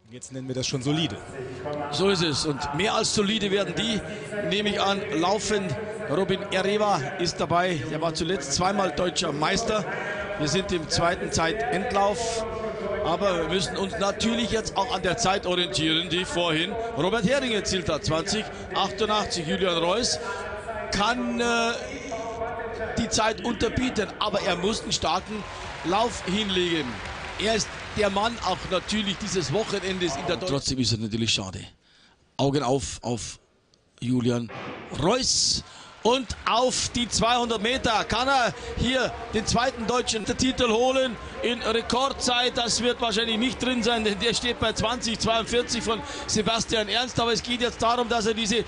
Jetzt nennen wir das schon solide. So ist es. Und mehr als solide werden die, nehme ich an, laufen. Robin Ereva ist dabei. Er war zuletzt zweimal deutscher Meister. Wir sind im zweiten Zeitendlauf. Aber wir müssen uns natürlich jetzt auch an der Zeit orientieren, die vorhin Robert Hering erzielt hat. 20:88. Julian Reuss kann die Zeit unterbieten, aber er muss einen starken Lauf hinlegen. Er ist der Mann auch natürlich dieses Wochenendes in der Trotzdem ist es natürlich schade. Augen auf Julian Reuss. Und auf die 200 Meter kann er hier den zweiten deutschen Titel holen in Rekordzeit. Das wird wahrscheinlich nicht drin sein, denn der steht bei 20:42 von Sebastian Ernst. Aber es geht jetzt darum, dass er diese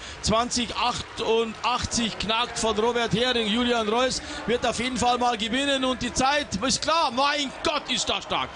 20:88 knackt von Robert Hering. Julian Reuss wird auf jeden Fall mal gewinnen und die Zeit ist klar. Mein Gott, ist das stark.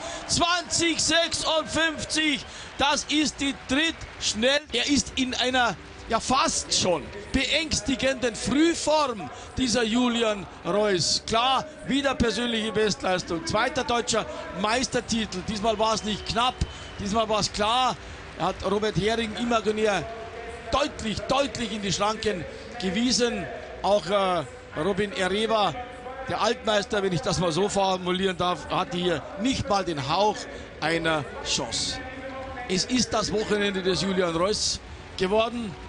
20:56, das ist die drittschnell. Er ist in einer fast schon beängstigenden Frühform dieser Julian Reuss. Klar, wieder persönliche Bestleistung. Zweiter deutscher Meistertitel. Diesmal war es nicht knapp, diesmal war es klar. Er hat Robert Hering imaginär deutlich in die Schranken gewiesen. Auch Robin Ereva, der Altmeister, wenn ich das mal so formulieren darf, hatte hier nicht mal den Hauch einer Chance. Es ist das Wochenende des Julian Reuss geworden.